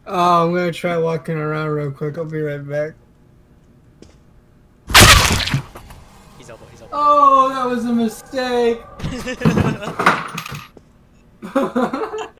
Oh, I'm gonna try walking around real quick. I'll be right back. He's elbow, he's elbow. Oh, that was a mistake.